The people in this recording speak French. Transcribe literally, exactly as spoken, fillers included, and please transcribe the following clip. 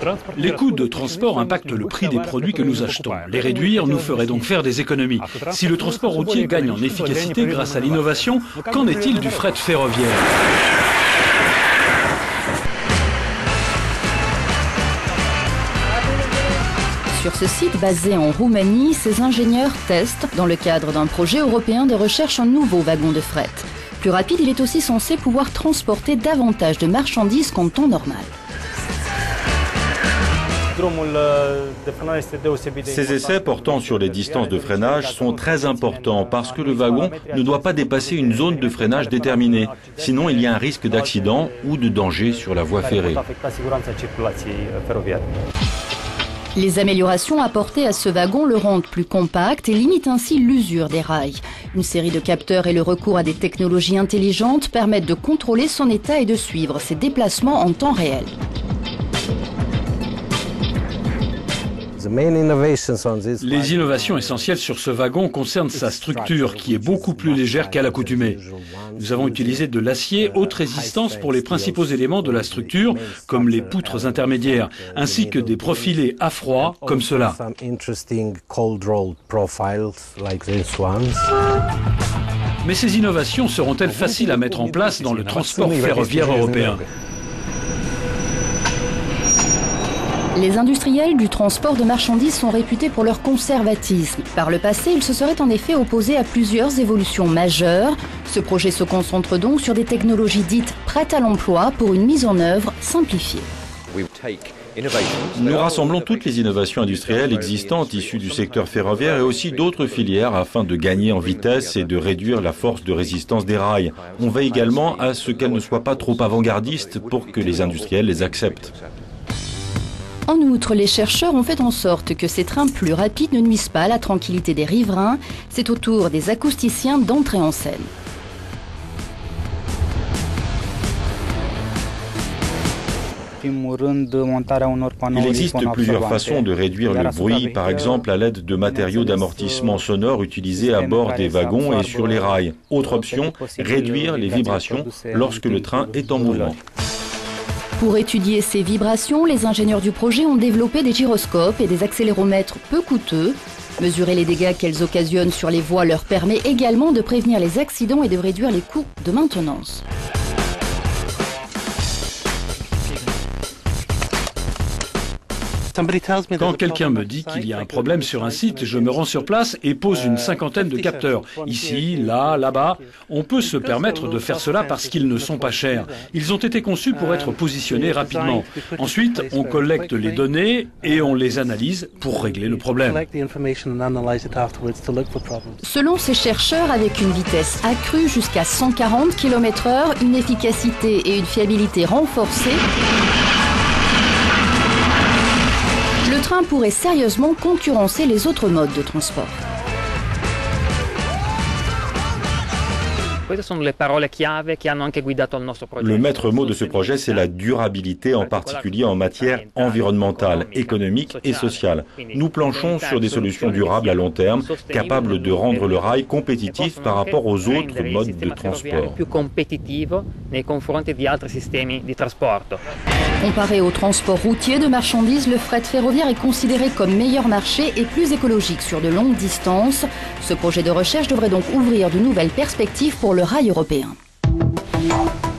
Les coûts de transport impactent le prix des produits que nous achetons. Les réduire nous ferait donc faire des économies. Si le transport routier gagne en efficacité grâce à l'innovation, qu'en est-il du fret ferroviaire ? Sur ce site basé en Roumanie, ces ingénieurs testent, dans le cadre d'un projet européen de recherche, un nouveau wagon de fret. Plus rapide, il est aussi censé pouvoir transporter davantage de marchandises qu'en temps normal. Ces essais portant sur les distances de freinage sont très importants parce que le wagon ne doit pas dépasser une zone de freinage déterminée. Sinon, il y a un risque d'accident ou de danger sur la voie ferrée. Les améliorations apportées à ce wagon le rendent plus compact et limitent ainsi l'usure des rails. Une série de capteurs et le recours à des technologies intelligentes permettent de contrôler son état et de suivre ses déplacements en temps réel. Les innovations essentielles sur ce wagon concernent sa structure, qui est beaucoup plus légère qu'à l'accoutumée. Nous avons utilisé de l'acier haute résistance pour les principaux éléments de la structure, comme les poutres intermédiaires, ainsi que des profilés à froid, comme cela. Mais ces innovations seront-elles faciles à mettre en place dans le transport ferroviaire européen ? Les industriels du transport de marchandises sont réputés pour leur conservatisme. Par le passé, ils se seraient en effet opposés à plusieurs évolutions majeures. Ce projet se concentre donc sur des technologies dites prêtes à l'emploi pour une mise en œuvre simplifiée. Nous rassemblons toutes les innovations industrielles existantes issues du secteur ferroviaire et aussi d'autres filières afin de gagner en vitesse et de réduire la force de résistance des rails. On veille également à ce qu'elles ne soient pas trop avant-gardistes pour que les industriels les acceptent. En outre, les chercheurs ont fait en sorte que ces trains plus rapides ne nuisent pas à la tranquillité des riverains. C'est au tour des acousticiens d'entrer en scène. Il existe plusieurs façons de réduire le bruit, par exemple à l'aide de matériaux d'amortissement sonore utilisés à bord des wagons et sur les rails. Autre option, réduire les vibrations lorsque le train est en mouvement. Pour étudier ces vibrations, les ingénieurs du projet ont développé des gyroscopes et des accéléromètres peu coûteux. Mesurer les dégâts qu'elles occasionnent sur les voies leur permet également de prévenir les accidents et de réduire les coûts de maintenance. Quand quelqu'un me dit qu'il y a un problème sur un site, je me rends sur place et pose une cinquantaine de capteurs. Ici, là, là-bas. On peut se permettre de faire cela parce qu'ils ne sont pas chers. Ils ont été conçus pour être positionnés rapidement. Ensuite, on collecte les données et on les analyse pour régler le problème. Selon ces chercheurs, avec une vitesse accrue jusqu'à cent quarante kilomètres heure, une efficacité et une fiabilité renforcées, le train pourrait sérieusement concurrencer les autres modes de transport. Le maître mot de ce projet, c'est la durabilité, en particulier en matière environnementale, économique et sociale. Nous planchons sur des solutions durables à long terme, capables de rendre le rail compétitif par rapport aux autres modes de transport. Comparé au transport routier de marchandises, le fret ferroviaire est considéré comme meilleur marché et plus écologique sur de longues distances. Ce projet de recherche devrait donc ouvrir de nouvelles perspectives pour le rail européen.